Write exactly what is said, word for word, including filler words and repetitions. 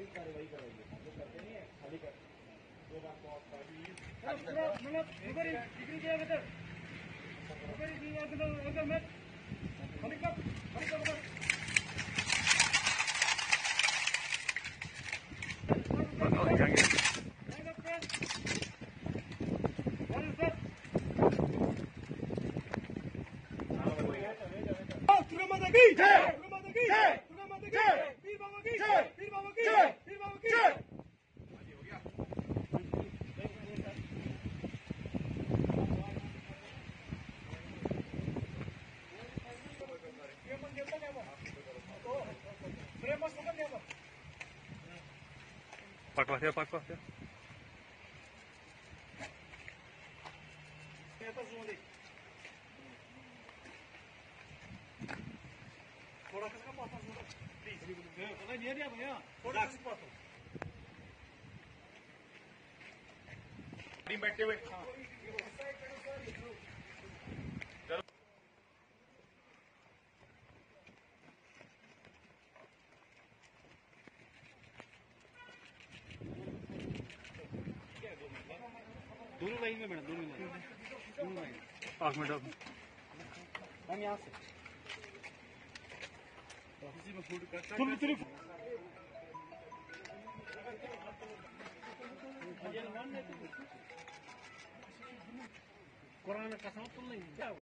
कार्रवाई कराइए, हम लोग करते नहीं है खाली कर दो बार बहुत मतलब उधर डिग्री दिया बेटा उधर ही दिया बेटा उधर मत खाली कर खाली कर बस दुर्गा माता की जय दुर्गा माता की जय दुर्गा माता की जय वीर बाबा की जय वीर बाबा की जय वीर बाबा की जय Pak Wahya, Pak Wahya. थोड़ा सा पास प्लीज पता नहीं दिया भैया थोड़ा सा पास बैठे हुए दोनों लाइन में मैडम दोनों लाइन दोनों लाइन आठ मिनट हम यहाँ से किसी में फूड कर कुरान का साथ तो नहीं